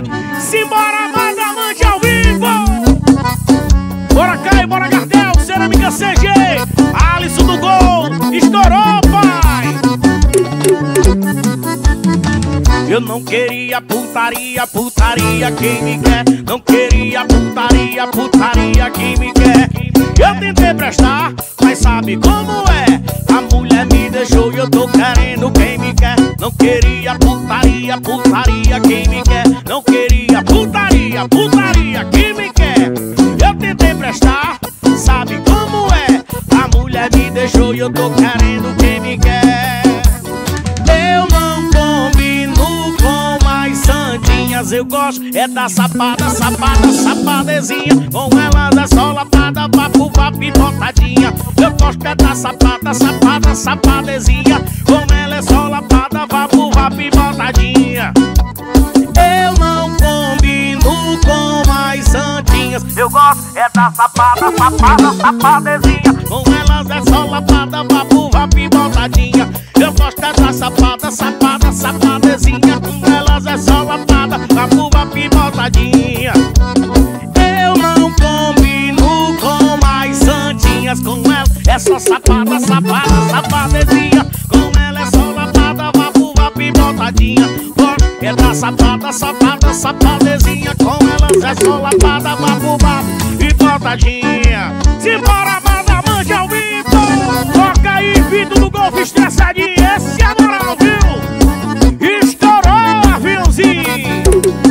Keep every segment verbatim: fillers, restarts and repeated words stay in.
Simbora, Madamante ao vivo. Bora Caio, bora Gardel, Cerâmica C G, Alisson do Gol, estourou, pai. Eu não queria putaria, putaria, quem me quer? Não queria putaria, putaria, quem me quer? Eu tentei prestar, mas sabe como é? A mulher me deixou e eu tô querendo quem me quer. Não queria putaria, putaria, quem me quer? Não queria putaria, putaria, quem me quer? Eu tentei prestar, sabe como é? A mulher me deixou e eu tô querendo quem me quer. Eu não combino com mais santinhas, eu gosto é da sapada, sapada, sapadezinha. Com elas é só lapada, vapo, vapo e botadinha. Eu gosto é da sapada, sapada, sapadezinha. Com ela é só lapada, vapo, vapo e botadinha. Eu não combino com mais santinhas, eu gosto é da sapada, sapada, sapadezinha. Com elas é só lapada, vapo, vapo e botadinha. Eu gosto é da sapada, sapada, sapadezinha. Com elas é só lapada, vapo, vapo e botadinha. Eu não combino com mais santinhas, com ela é só sapada, sapada, sapadezinha. Com ela é só lapada, vapo, vapo e botadinha. É da sapada, sapada, sapadezinha. Com elas é só lapada, vapo, vapo e botadinha. Simbora, Madamante ao vivo. Toca aí, Vitor do Golfe estressadinho. Esse é moral, viu? Estourou, aviãozinho.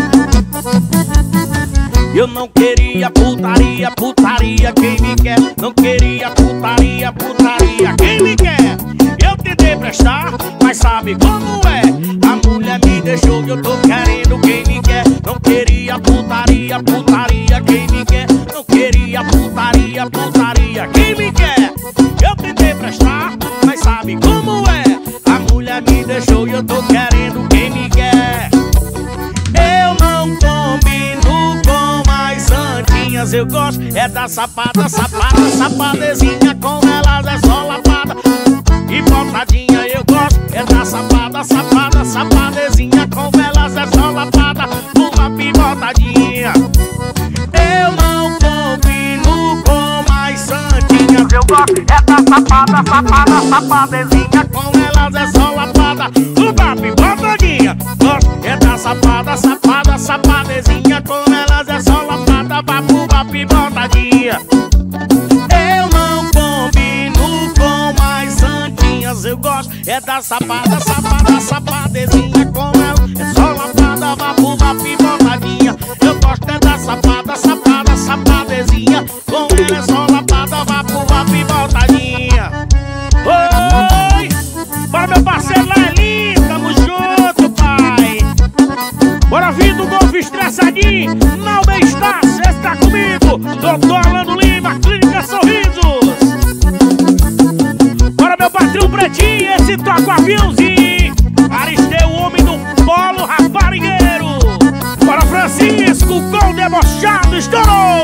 Eu não queria putaria, putaria, quem me quer? Não queria putaria, putaria, quem me quer? Eu tentei prestar, mas sabe como é? A mulher me deixou e eu tô querendo quem me quer. Não queria putaria, putaria, quem me quer? Não queria putaria, putaria, quem me quer? Eu tentei prestar, mas sabe como é? A mulher me deixou e eu tô querendo quem me quer. Eu não combino com mais santinhas, eu gosto é da sapada, sapada, sapadezinha. Com elas é só lapada e botadinha. Eu gosto é da sapada, sapada, sapadezinha. Com elas é só lapada, uma pibotadinha. Eu não combino com mais santinhas, eu gosto é da sapada, sapada, sapadezinha. Com elas é só lapada, uma pibotadinha. Gosto é da sapada, sapada, sapadezinha. Com elas é só lapada, vapo, vapo e botadinha. Eu não combino com mais santinhas, eu gosto é da sapada, sapada, sapadezinha. Com ela é só lapada, vapo, vapo e botadinha. Eu gosto é da sapada, sapada, sapadezinha. Com ela é só lapada, vapo, vapo e botadinha. Oi! Bora, meu parceiro Lelinho, tamo junto, pai. Bora vir do Golfe estressadinho, não bem-estar, cê está comigo. Doutor Orlando Lima, Clínica Sorrisos. Bora, meu patrão Pretinho, esse toca o aviãozinho. Aristeu, o homem do polo raparigueiro. Bora, Francisco, gol debochado, estourou.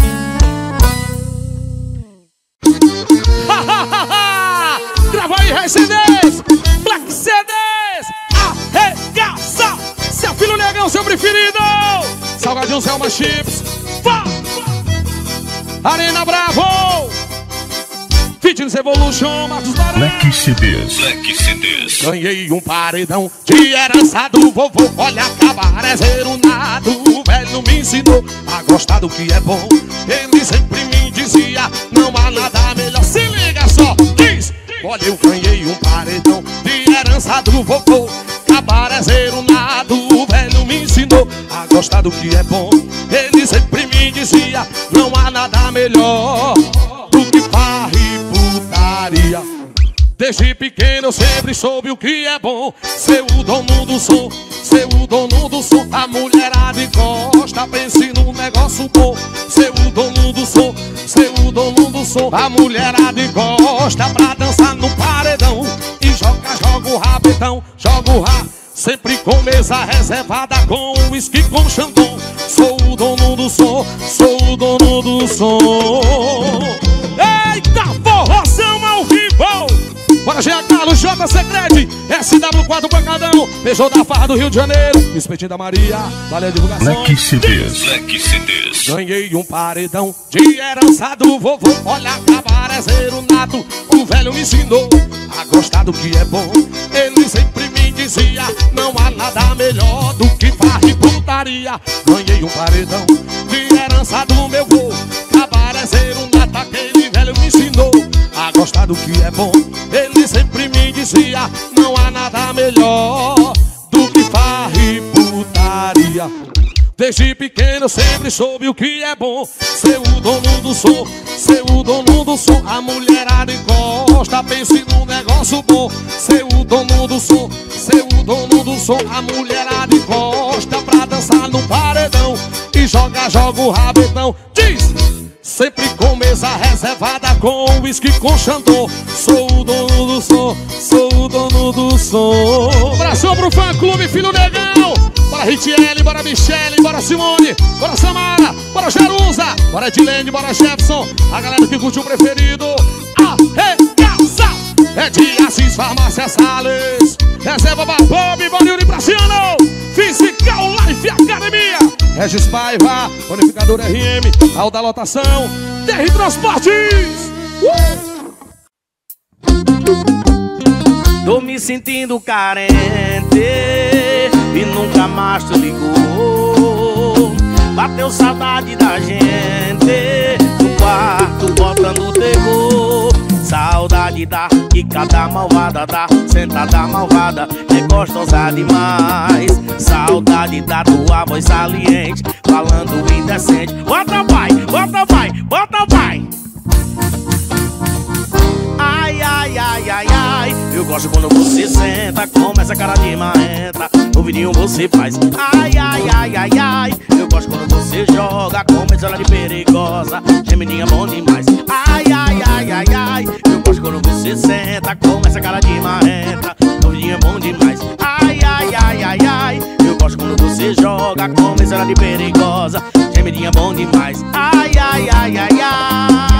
Grava aí, Rei C Ds, Black C Ds, arregaça. Seu filho negão, seu preferido. Salgadinho, Selma Chips. Vá. Arena Bravo. Fitness Evolution, Marcos Barão. Black C Ds. Black C Ds. Ganhei um paredão de herança do vovô. Olha, acabar é zero nada. O velho me ensinou a gostar do que é bom. Ele sempre me dizia, não há nada melhor. Se liga só, diz. Olha, eu ganhei um paredão de herança do vovô. Acabar é zero nada. O velho me ensinou a gostar do que é bom. Ele sempre me dizia, não há nada melhor do que farra e putaria. Desde pequeno eu sempre soube o que é bom. Ser o dono do som, ser o dono do som. A mulherada encosta, pense num negócio bom. Ser o dono do som, ser o dono do som. A mulherada encosta pra dançar no paredão. E joga, joga o rabetão, joga o rabo. Sempre com mesa reservada, com uísque, com chandon. Sou o dono do som, sou o dono do som. Eita, forrozão ao vivo. Bora, G H, Carlos J. Secrete, S W quatro Pancadão, beijou da Farra do Rio de Janeiro, Espetinho da Maria, valeu a divulgação. Black C Ds, Black C Ds. Ganhei um paredão de herança do vovô. Olha, cabarezeiro nato, o velho me ensinou a gostar do que é bom. Ele sempre me dizia, não há nada melhor do que farra e putaria. Ganhei um paredão de herança do meu vô. Cabarezeiro nato, aquele velho me ensinou a gostar do que é bom. Ele sempre me dizia, não há nada melhor do que farra e putaria. Desde pequeno eu sempre soube o que é bom. Ser o dono do som, ser o dono do som. A mulherada encosta, pense num negócio bom. Ser o dono do som, ser o dono do som. A mulherada encosta pra dançar no paredão e joga, joga o rabetão. Diz! Sempre com mesa reservada, com uísque, com xandô. Sou o dono do som, sou o dono do som. Abração pro fã clube Filho Negão. Bora Ritiele, bora Michele, bora Simone, bora Samara, bora Jerusa, bora Edilene, bora Jefferson. A galera que curte o preferido, arregaça. É de Assis, Farmácia Salles, Reserva Barbob, Borilho Praciano, Physical Life Academia, Regis Paiva, Bonificador R M, Alda Lotação, D R Transportes. uh! Tô me sentindo carente e nunca mais tu ligou. Bateu saudade da gente no quarto botando terror. Saudade da que cada malvada dá, sentada malvada é gostosa demais. Saudade da tua voz saliente, falando indecente. Bota vai, bota vai, bota vai. Ai, ai, ai, ai, ai. Eu gosto quando você senta, como essa cara de marrenta. No vidinho você faz ai, ai, ai, ai, ai. Eu gosto quando você joga, como essa cara de perigosa. Gemidinha bom demais. Ai, ai, ai, ai, ai. Eu gosto quando você senta, como essa cara de marrenta. No vidinho é bom demais. Ai, ai, ai, ai, ai. Eu gosto quando você joga, como essa cara de perigosa. Gemidinha bom demais. Ai, ai, ai, ai, ai.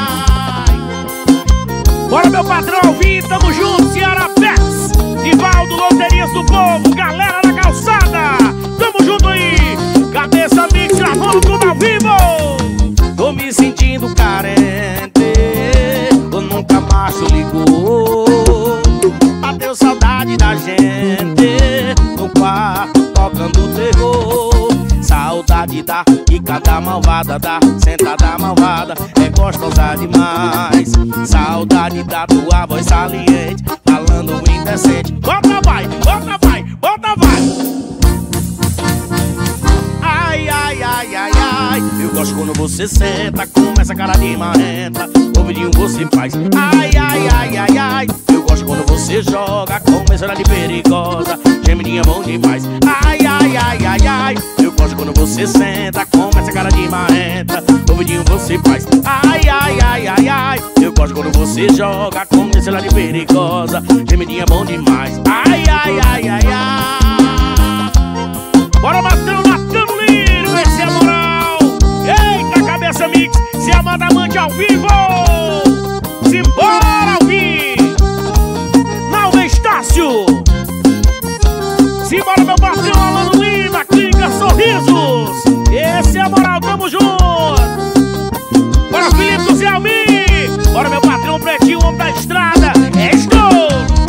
Bora, meu patrão, ao vivo, tamo junto, Ceará Pets, Divaldo, Loterias do Povo, galera da calçada, tamo junto aí, cabeça mix, gravando tudo ao vivo. Tô me sentindo carente, ou nunca mais tu ligou. Bateu saudade da gente, no quarto tocando terror. Saudade da que cada malvada dá, sentada malvada é gostosa demais. Saudade da tua voz saliente, falando indecente. Bota vai, bota vai, bota vai. Ai, ai, ai, ai, ai. Eu gosto quando você senta, com essa cara de marrenta. O vidinho você faz ai, ai, ai, ai, ai. Eu gosto quando você joga, com essa cara de perigosa. Gemidinha bom demais. Ai, ai, ai, ai, ai. Eu gosto quando você senta, com essa cara de marrenta. O vidinho você faz ai, ai, ai, ai, ai. Eu gosto quando você joga, com essa cara de perigosa. Gemidinha bom demais. Ai, ai, ai, ai, ai. Bora matando, matando lírio, esse é a moral. Eita, cabeça mix, se amanda amante ao vivo. Simbora ao vivo. Nalva Estácio. Simbora, meu patrão Alano Lima, Clínica Sorrisos. Esse é a moral, tamo junto. Bora, Felipe do Zé Almi. Bora, meu patrão Pretinho, homem da estrada. Estou.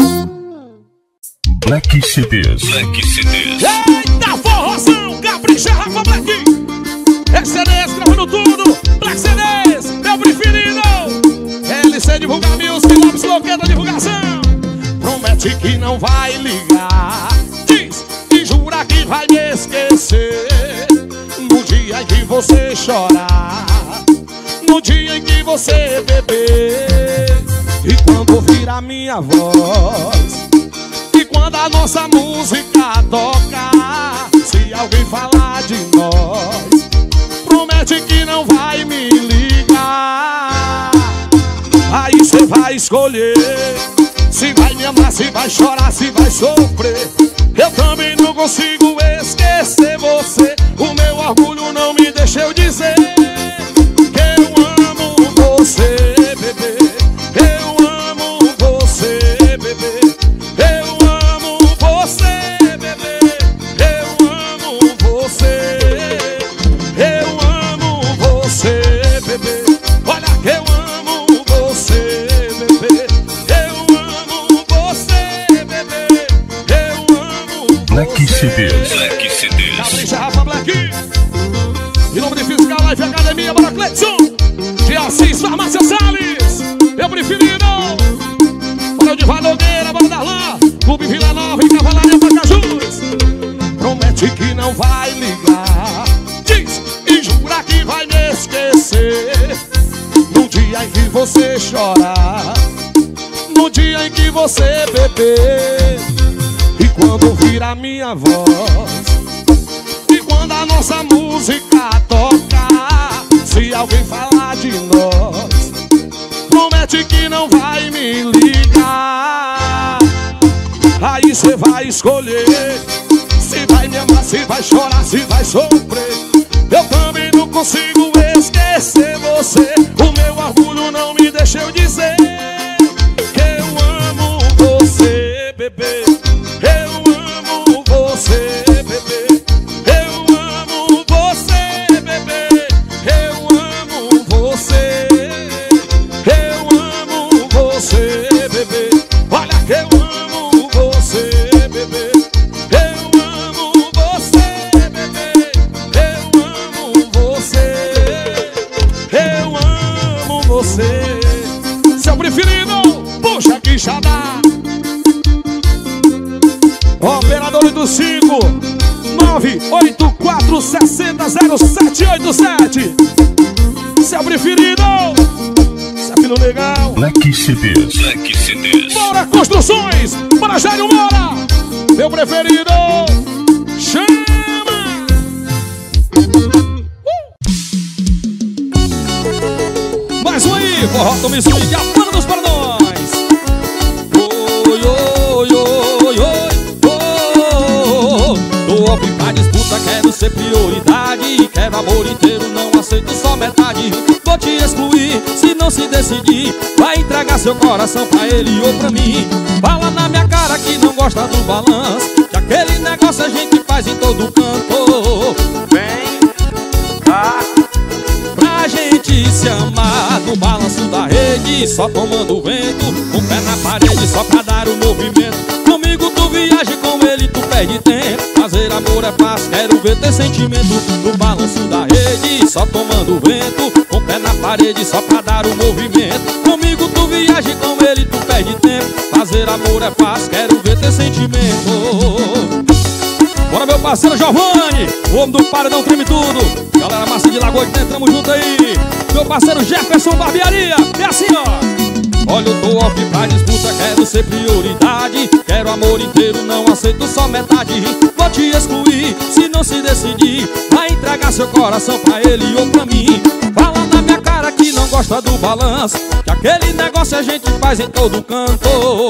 Black C Ds, Black C Ds. Eita, forrozão, capricha, Rafa Black. S C Ds, gravando tudo. Black C Ds, meu preferido. L C divulga music, Lopes Loqueta divulgação. Promete que não vai ligar, diz e jura que vai me esquecer. No dia em que você chorar, no dia em que você beber, e quando ouvir a minha voz, e quando a nossa música tocar, se alguém falar de nós, promete que não vai me ligar. Aí cê vai escolher se vai me amar, se vai chorar, se vai sofrer. Eu também não consigo esquecer você. O meu orgulho não me deixa eu dizer que eu amo você, bebê. Eu amo você, bebê. Black C Ds. Black C Ds. Capricha, Rafa Black. Em nome de Fiscal Life Academia, para Cleiton. De Assis, Farmácia Salles. Meu preferido. Para o de Valogueira, para Darlan. Clube Vila Nova e Cavalaria Pacajus. Promete que não vai ligar. Diz e jura que vai me esquecer. No dia em que você chorar, no dia em que você beber, e quando ouvir a minha voz, e quando a nossa música tocar, se alguém falar de nós, promete que não vai me ligar. Aí cê vai escolher se vai me amar, se vai chorar, se vai sofrer. Eu também não consigo esquecer você. O meu orgulho não me deixa eu dizer que eu amo você, bebê. Eu amo você, bebê. Eu amo você, bebê. Eu amo você. Eu amo você, bebê. Olha que eu amo você, bebê. Eu amo você, bebê. Eu amo você. Eu amo você. Seu preferido, puxa que xadá. Operador do cinco nove oito quatro seis zero zero sete oito sete. Seu preferido, seu filho legal. Black C Ds. Black C Ds. Bora Construções, para Jairo Moura. Meu preferido, chama. uh! Mais um aí, forró do Missouri e a banda dos Paradões. Oi, oi, oi, oi. Tô off pra disputa, quero ser prioridade. Quero amor inteiro, não aceito só metade. Vou te excluir, se não se decidir. Vai entregar seu coração pra ele ou pra mim. Fala na minha cara que não gosta do balanço, que aquele negócio a gente faz em todo canto. Vem cá pra gente se amar, no balanço da rede, só tomando vento, um pé na parede só pra dar o movimento. Comigo tu viaja, com ele tu perde tempo. Fazer amor é fácil, quero ver ter sentimento. No balanço da rede, só tomando vento, um pé na parede só pra dar o movimento. Comigo tu viaja, com ele tu perde tempo. Fazer amor é fácil, quero ver ter sentimento. Bora meu parceiro Giovanni, o homem do paredão treme tudo. Galera massa de Lagoa de Dentro, tamo junto aí. Meu parceiro Jefferson Barbearia, é assim ó. Olha, eu tô off pra disputa, quero ser prioridade. Quero amor inteiro, não aceito só metade. Vou te excluir, se não se decidir. Vai entregar seu coração pra ele ou pra mim. Fala na minha cara que não gosta do balanço, que aquele negócio a gente faz em todo canto.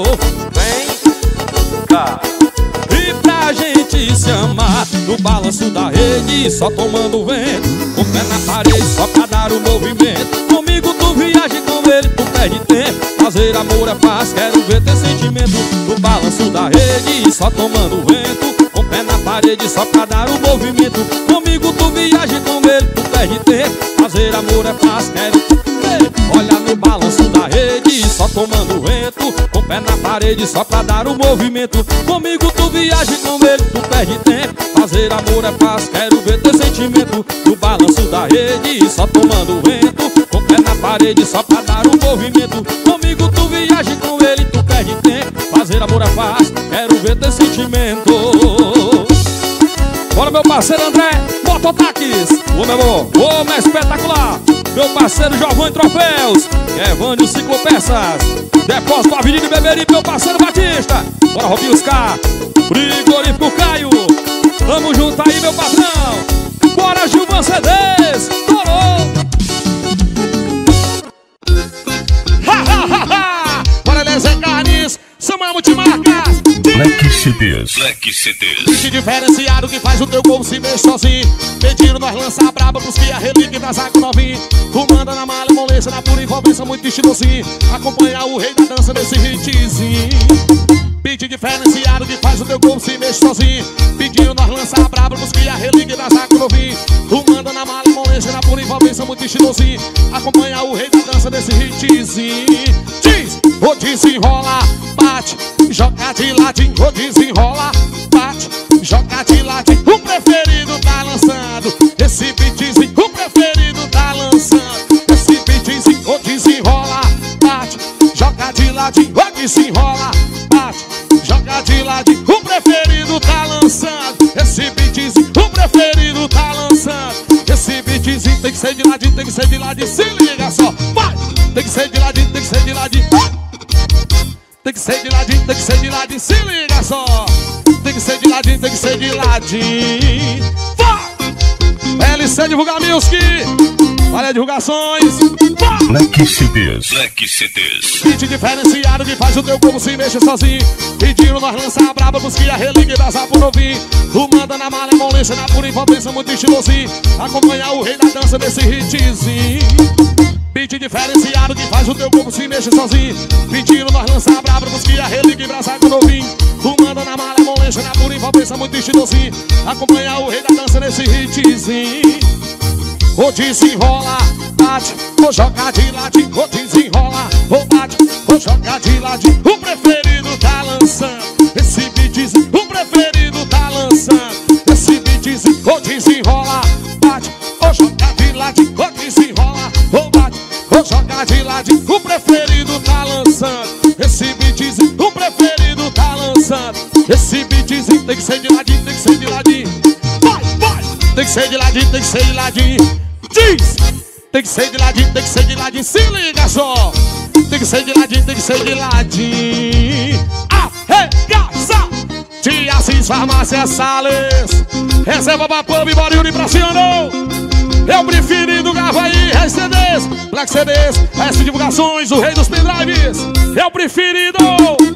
Vem cá e pra gente se amar, no balanço da rede, só tomando vento, um pé na parede só pra dar o movimento. Comigo tu viaja, com ele tu perde tempo. Fazer amor é fácil, quero ver ter sentimento. No balanço da rede, só tomando vento, um pé na parede só pra dar o movimento. Comigo tu viaja, com ele tu perde tempo. Fazer amor é fácil, quero ver. Olha no balanço da rede, só tomando vento, um pé na parede só pra dar o movimento. Comigo tu viaja, com ele tu perde tempo. Fazer amor é fácil, quero ver ter sentimento. No balanço da rede, só tomando vento, um pé na parede só pra dar o movimento. Comigo tu viaja, com ele tu perde tempo. Fazer amor é fácil, quero ver ter sentimento. Bora meu parceiro André Mototaques, o meu amor, o homem espetacular. Meu parceiro Giovanni Troféus, Evânio Ciclopeças, Depósito Avenida Beberibe, meu parceiro Batista. Bora Robiscar, Frigorífico Caio. Tamo junto aí meu patrão. Bora Gilvan C Ds, torou. Bora Lezé Carnes, Samuel Multimarcas. Black C Ds. Black C Ds. Bicho diferenciado que faz o teu corpo se mexer sozinho. Pedindo nós lança braba pros que a relíquia das águas novinho. Tu manda na malha, molência, na pura envolvência, muito estilosinho. Acompanhar o rei da dança desse hitzinho. Beat diferenciado que faz o teu corpo se mexer sozinho. Pedindo nós lança braba pros que a relíquia das águas novinho. Tu manda na malha, molência, na pura envolvência, muito estilosinho. Acompanhar o rei da dança desse hitzinho. Diz, vou desenrolar, bate, joga de ladinho, vou desenrolar, bate, joga de ladinho. O preferido tá lançando. Esse beatzinho, o preferido tá lançando. Esse beatzinho, o desenrola, bate, joga de ladinho. O desenrola, bate, joga de ladinho. O preferido tá lançando. Esse beatzinho, o preferido tá lançando. Esse beatzinho tem que ser de ladinho, tem que ser de ladinho. Se liga só, vai! Tem que ser de ladinho, tem que ser de ladinho. Tem que ser de ladinho, tem que ser de ladinho. Se liga só. Tem que ser de ladinho, tem que ser de ladinho. Vai! L C Divulgar Music. Olha divulgações. Vai! Black C Ds. Black C Ds. Beat diferenciado que faz o teu corpo se mexer sozinho. Pedindo nós lançar braba, busque a relíquia e dançar por ouvir. O manda na malemolência, na pura impotência, muito estilosinho. Acompanhar o rei da dança desse hitzinho. Beat diferenciado que faz o teu corpo se mexer sozinho. Pedindo nós lançar braba, busque a relíquia e dançar por ouvir. O manda na malemolência, na pura impotência, muito estilosinho. Acompanhar o rei da dança desse hitzinho. O desenrola, bate, o joga de ladinho. O desenrola, o bate, o joga de ladinho. O preferido tá lançando. Esse beatzinho, o preferido tá lançando. Esse beatzinho, o desenrola, bate, o joga de ladinho. O desenrola, o bate, o joga de ladinho. O preferido tá lançando. Esse beatzinho, o preferido tá lançando. Esse beatzinho tem que ser de ladinho, tem que ser de ladinho. Vai, vai! Tem que ser de ladinho, tem que ser de ladinho. Diz! Tem que ser de ladinho, tem que ser de ladinho. Se liga só! Tem que ser de ladinho, tem que ser de ladinho. Arregaça! Tia Assis Farmácia Salles. Reserva pra pub, Borilho pra Ciano. É o preferido, grava aí, R C Ds, Black C Ds, S Divulgações, o rei dos pendrives. É o preferido.